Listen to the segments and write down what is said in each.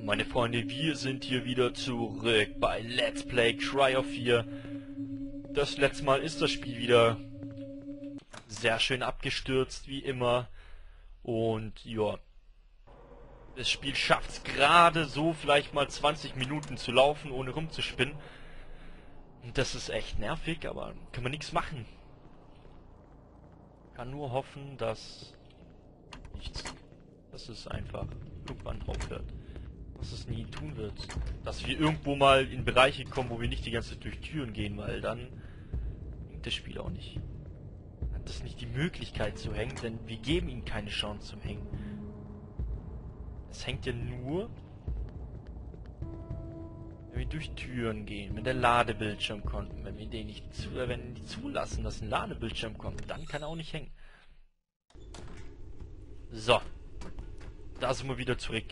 Meine Freunde, wir sind hier wieder zurück bei Let's Play Cry of Fear. Das letzte Mal ist das Spiel wieder sehr schön abgestürzt, wie immer. Und ja, das Spiel schafft es gerade so, vielleicht mal 20 Minuten zu laufen, ohne rumzuspinnen. Und das ist echt nervig, aber kann man nichts machen. Kann nur hoffen, dass es einfach irgendwann aufhört. Was es nie tun wird. Dass wir irgendwo mal in Bereiche kommen, wo wir nicht die ganze Zeit durch Türen gehen, weil dann bringt das Spiel auch nicht. Hat das nicht die Möglichkeit zu hängen, denn wir geben ihm keine Chance zum Hängen. Es hängt ja nur, wenn wir durch Türen gehen, wenn der Ladebildschirm kommt. Wenn wir den nicht zulassen, dass ein Ladebildschirm kommt, dann kann er auch nicht hängen. So. Da sind wir wieder zurück.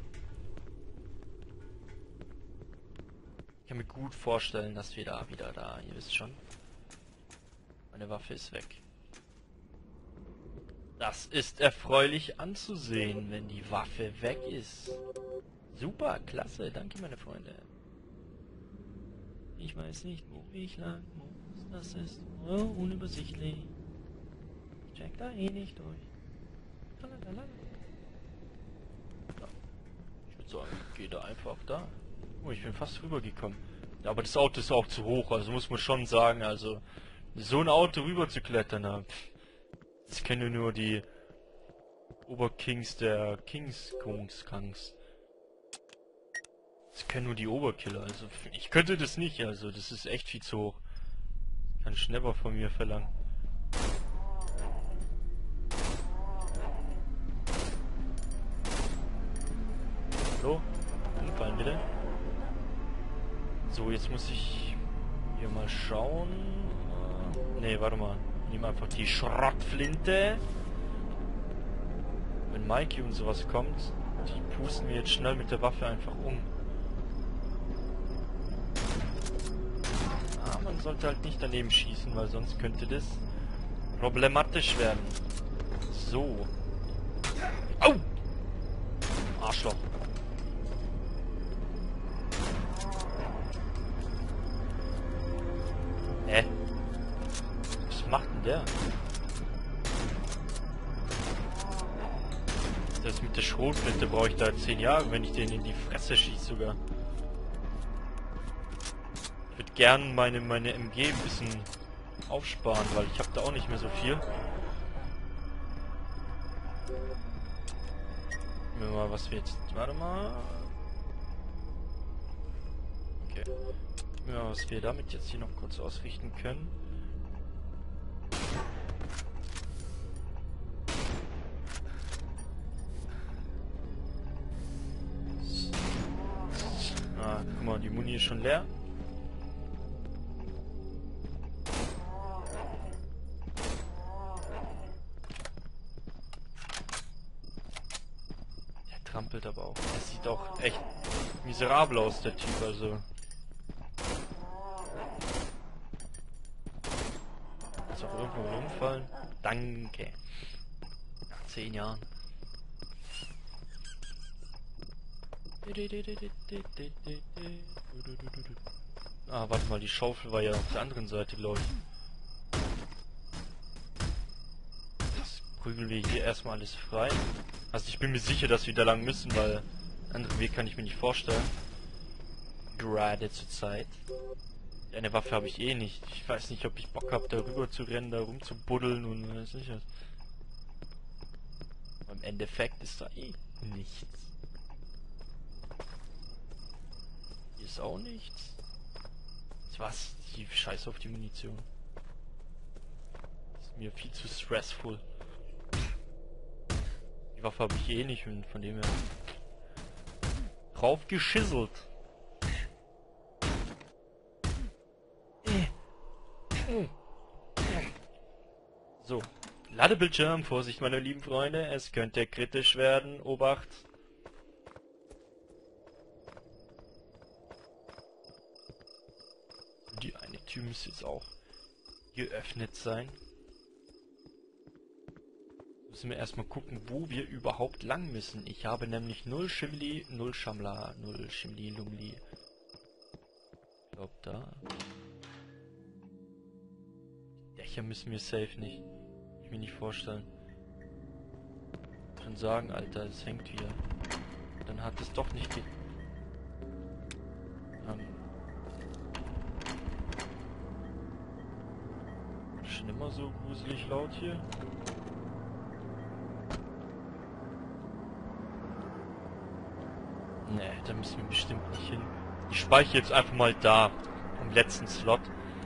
Ich kann mir gut vorstellen, dass wir da wieder ihr wisst schon. Meine Waffe ist weg. Das ist erfreulich anzusehen, wenn die Waffe weg ist. Super, klasse, danke meine Freunde. Ich weiß nicht, wo ich lang muss, das ist unübersichtlich. Ich check da eh nicht durch. Lalalala. Ja, ich würde sagen, ich gehe da einfach da. Oh, ich bin fast rübergekommen. Ja, aber das Auto ist auch zu hoch, also muss man schon sagen, also so ein Auto rüber zu klettern, das kennen nur die Oberkings der Kings. Das kennen nur die Oberkiller, also ich könnte das nicht, also das ist echt viel zu hoch. Kann Schnepper von mir verlangen. So, hinfallen bitte. So, jetzt muss ich hier mal schauen. Ne, warte mal. Nehmen einfach die Schrottflinte. Wenn Mikey und sowas kommt, die pusten wir jetzt schnell mit der Waffe einfach um. Ah, man sollte halt nicht daneben schießen, weil sonst könnte das problematisch werden. So. Au! Arschloch. Hä? Was macht denn der? Das mit der Schrotflinte brauche ich da 10 Jahre, wenn ich den in die Fresse schieße sogar. Ich würde gern meine MG ein bisschen aufsparen, weil ich habe da auch nicht mehr so viel. Gucken wir mal, was wir jetzt... Warte mal. Okay. Gucken wir mal, was wir damit jetzt hier noch kurz ausrichten können. Ah, guck mal, die Muni ist schon leer. Der trampelt aber auch. Das sieht auch echt miserabel aus, der Typ, also. Ist auch irgendwo rumfallen. Danke. Nach 10 Jahren. Ah, warte mal, die Schaufel war ja auf der anderen Seite, glaube ich. Jetzt prügeln wir hier erstmal alles frei. Also ich bin mir sicher, dass wir da lang müssen, weil einen anderen Weg kann ich mir nicht vorstellen. Gerade zur Zeit. Eine Waffe habe ich eh nicht. Ich weiß nicht, ob ich Bock habe, da rüber zu rennen, da rumzubuddeln und weiß nicht was. Aber im Endeffekt ist da eh nichts. Hier ist auch nichts. Was? Die Scheiße auf die Munition. Das ist mir viel zu stressful. Die Waffe habe ich eh nicht und von dem her drauf geschisselt. So. Ladebildschirm, Vorsicht meine lieben Freunde, es könnte kritisch werden, Obacht. Die eine Tür müsste jetzt auch geöffnet sein. Müssen wir erstmal gucken, wo wir überhaupt lang müssen. Ich habe nämlich 0 Schimmli, 0 Schamla, 0 Schimmli, Lumli. Ich glaube da. Dächer müssen wir safe nicht. Ich mir nicht vorstellen. Kann sagen, Alter, es hängt wieder. Dann hat es doch nicht schon immer so gruselig laut hier. Ne, da müssen wir bestimmt nicht hin. Ich speichere jetzt einfach mal da, im letzten Slot.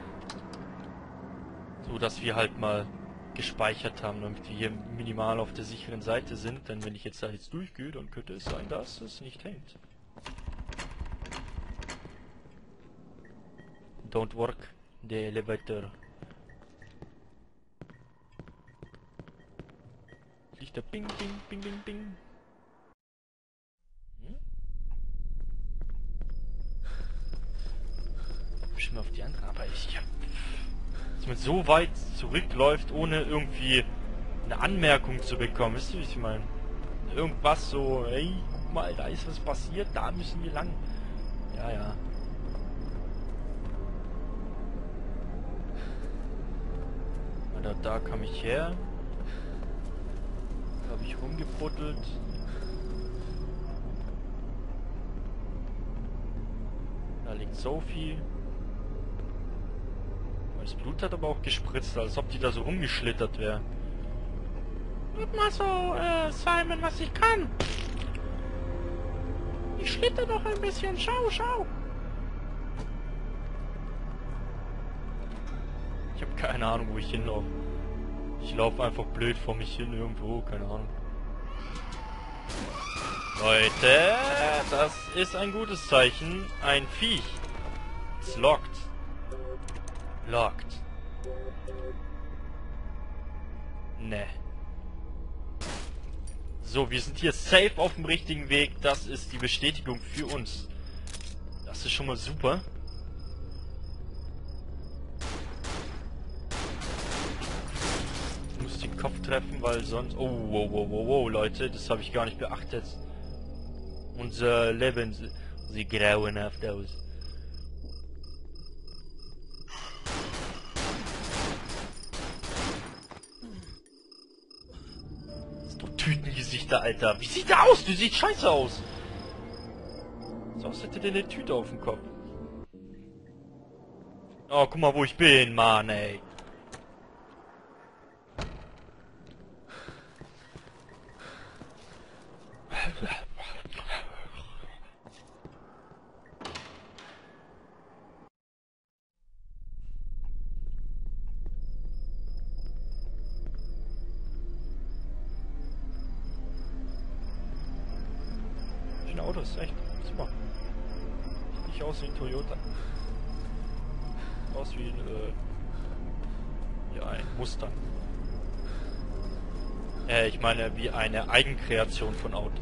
So, dass wir halt mal gespeichert haben, damit wir hier minimal auf der sicheren Seite sind. Denn wenn ich jetzt da jetzt durchgehe, dann könnte es sein, dass es nicht hängt. Don't work the elevator. Liegt da bing, bing, bing, bing, bing. Bestimmt auf die andere, aber ich hab... Dass man so weit zurückläuft, ohne irgendwie eine Anmerkung zu bekommen. Wisst ihr, wie ich meine? Irgendwas so, hey, guck mal, da ist was passiert, da müssen wir lang. Ja, ja. Da kam ich her. Da habe ich rumgebuddelt. Da liegt Sophie. Das Blut hat aber auch gespritzt, als ob die da so rumgeschlittert wäre. Guck mal so, Simon, was ich kann. Ich schlitter noch ein bisschen. Schau, schau. Ich habe keine Ahnung, wo ich hinlaufe. Ich laufe einfach blöd vor mich hin irgendwo, keine Ahnung. Leute, das ist ein gutes Zeichen. Ein Viech. It's locked. Locked. Ne. So, wir sind hier safe auf dem richtigen Weg. Das ist die Bestätigung für uns. Das ist schon mal super. Ich muss den Kopf treffen, weil sonst... Oh, wow, wow, wow, wow, Leute, das habe ich gar nicht beachtet. Unser Leben sieht grauenhaft aus. Tütengesichter, Alter. Wie sieht der aus? Du siehst scheiße aus. So, als hätte der eine Tüte auf dem Kopf. Oh, guck mal, wo ich bin, Mann, ey. Auto ist echt super. Sieht nicht aus wie ein Toyota. Sieht aus wie ein, ja, ein Mustang. Ich meine, wie eine Eigenkreation von Auto.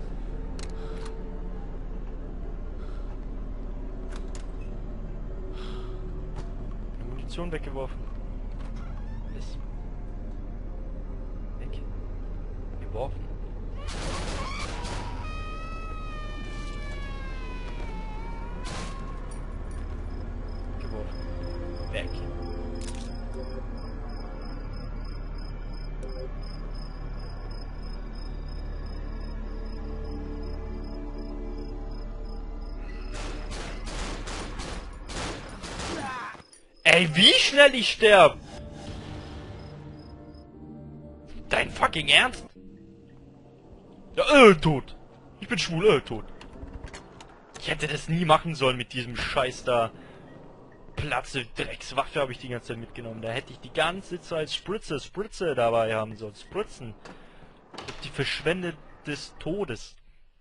Eine Munition weggeworfen. Alles weg. Geworfen. Weg. Ey, wie schnell ich sterbe! Dein fucking Ernst? Ja, tot. Ich bin schwul, tot. Ich hätte das nie machen sollen mit diesem Scheiß da. Platze, Dreckswaffe habe ich die ganze Zeit mitgenommen. Da hätte ich die ganze Zeit Spritze dabei haben sollen. Spritzen. Die verschwendet des Todes.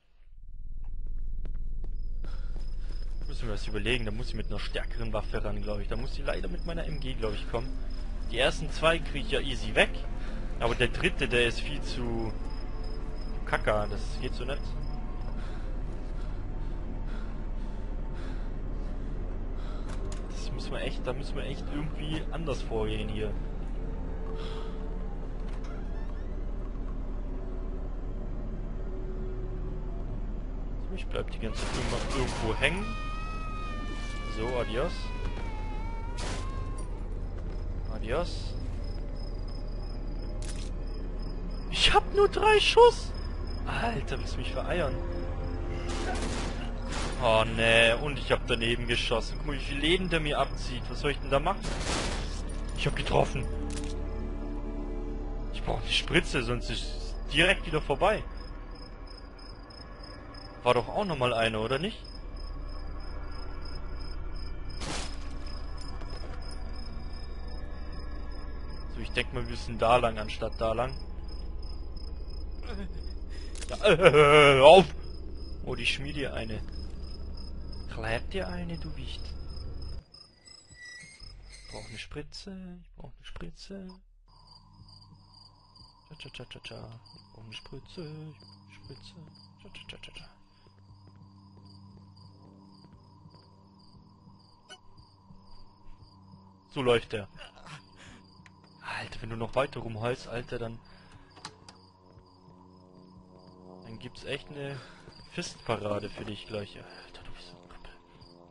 Müssen wir was überlegen. Da muss ich mit einer stärkeren Waffe ran, glaube ich. Da muss ich leider mit meiner MG, glaube ich, kommen. Die ersten zwei kriege ich ja easy weg. Aber der dritte, der ist viel zu... Kacker. Das geht so nicht. Da müssen wir echt irgendwie anders vorgehen hier. die ganze Zeit irgendwo hängen. So, adios. Adios. Ich hab nur 3 Schuss! Alter, willst du mich vereiern? Oh ne, und ich hab daneben geschossen. Guck mal, wie viel Leben der mir abzieht. Was soll ich denn da machen? Ich hab getroffen. Ich brauche die Spritze, sonst ist es direkt wieder vorbei. War doch auch nochmal eine, oder nicht? So, ich denke mal, wir müssen da lang, anstatt da lang. Ja, auf! Oh, die schmied dir eine. Klebt dir eine, du Wicht. Ich brauche eine Spritze. Ich brauche eine Spritze. Cha cha cha cha. Ich brauche eine Spritze. Ich brauche eine Spritze. Cha cha cha cha cha. So läuft der. Alter, wenn du noch weiter rumholst, Alter, dann gibt's echt eine Fistparade für dich gleich. Alter, du bist so ein Kuppel.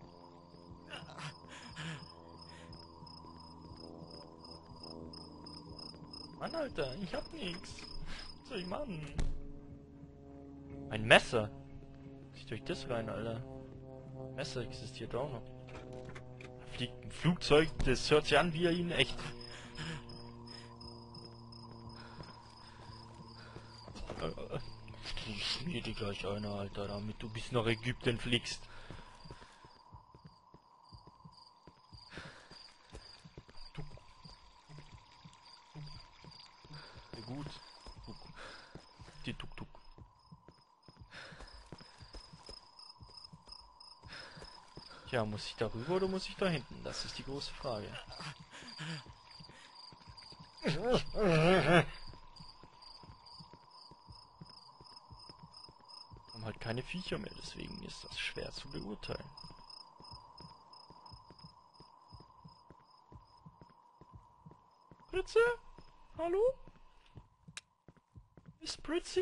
Mann, Alter, ich hab nix. Was soll ich machen? Ein Messer? Muss ich durch das rein, Alter? Messer existiert auch noch. Da fliegt ein Flugzeug, das hört sich an wie ihn echt. Du schmier dir gleich einer, Alter, damit du bis nach Ägypten fliegst. Sehr gut. Die Tuk-Tuk. Tja, muss ich da rüber oder muss ich da hinten? Das ist die große Frage. Haben halt keine Viecher mehr, deswegen ist das schwer zu beurteilen. Spritze? Hallo? Ist Spritze?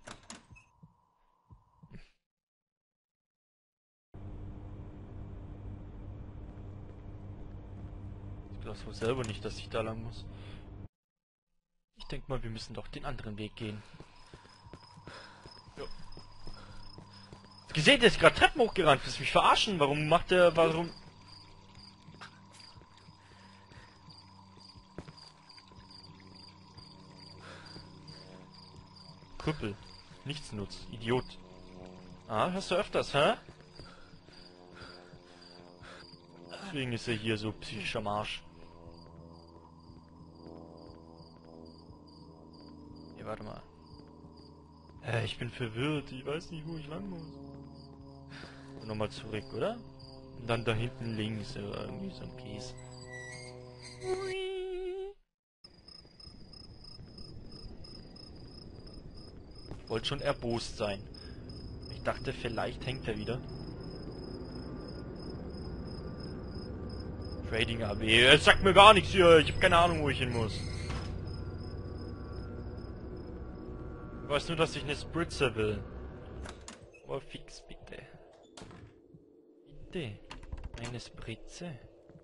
Ich glaube wohl selber nicht, dass ich da lang muss. Ich denke mal, wir müssen doch den anderen Weg gehen. Ja. Gesehen, der ist gerade Treppen hochgerannt. Willst du mich verarschen? Warum macht der... Warum... Krüppel. Nichtsnutz. Idiot. Ah, hörst du öfters, hä? Deswegen ist er hier so psychisch am Arsch. Hier, warte mal. Ich bin verwirrt. Ich weiß nicht, wo ich lang muss. Nochmal zurück, oder? Und dann da hinten links, irgendwie so ein Käse. Ich wollte schon erbost sein. Ich dachte, vielleicht hängt er wieder. Trading AB. Es sagt mir gar nichts hier. Ich habe keine Ahnung, wo ich hin muss. Ich weiß nur, dass ich eine Spritze will. Oh, fix bitte. Bitte. Eine Spritze.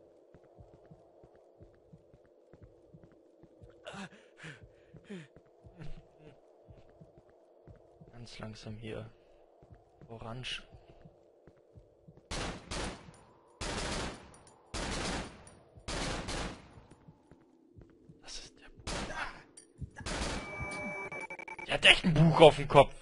Ganz langsam hier. Orange. Das ist der Buch. Der hat echt ein Buch auf dem Kopf.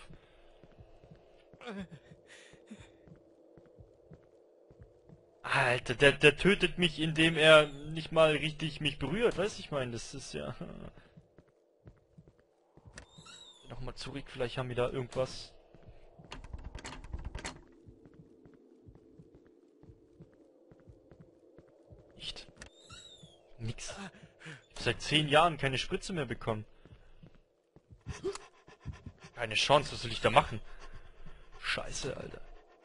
Alter, der tötet mich, indem er nicht mal richtig mich berührt. Weißt du, ich meine, das ist ja... Nochmal zurück, vielleicht haben wir da irgendwas. Nicht. Nix. Ich hab seit 10 Jahren keine Spritze mehr bekommen. Keine Chance, was soll ich da machen? Scheiße, Alter.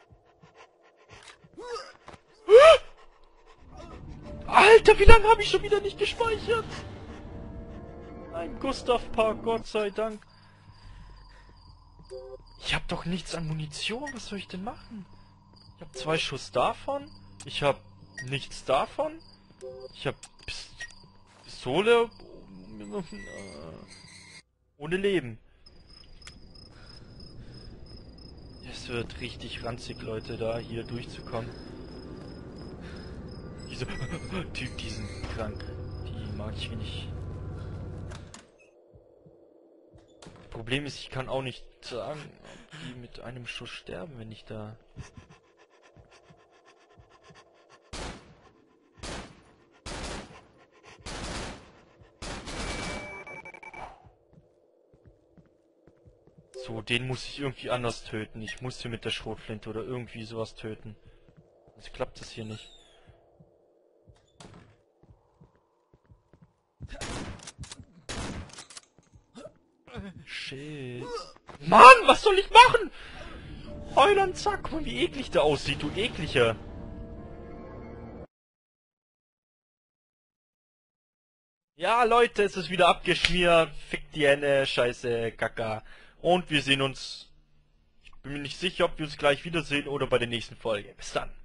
Alter, wie lange habe ich schon wieder nicht gespeichert? Ein Gustav Park, Gott sei Dank. Ich hab doch nichts an Munition, was soll ich denn machen? Ich hab 2 Schuss davon, ich hab nichts davon, ich hab Pistole ohne Leben. Es wird richtig ranzig, Leute, da hier durchzukommen. Diese Typ, die sind krank. Die mag ich nicht. Problem ist, ich kann auch nicht sagen, ob die mit einem Schuss sterben, wenn ich da... So, den muss ich irgendwie anders töten. Ich muss hier mit der Schrotflinte oder irgendwie sowas töten. Sonst klappt das hier nicht. Shit. Mann, was soll ich machen? Heuland, zack, guck mal, wie eklig der aussieht, du ekliger. Ja, Leute, es ist wieder abgeschmiert. Fick die Henne, scheiße, Kaka. Und wir sehen uns... Ich bin mir nicht sicher, ob wir uns gleich wiedersehen oder bei der nächsten Folge. Bis dann.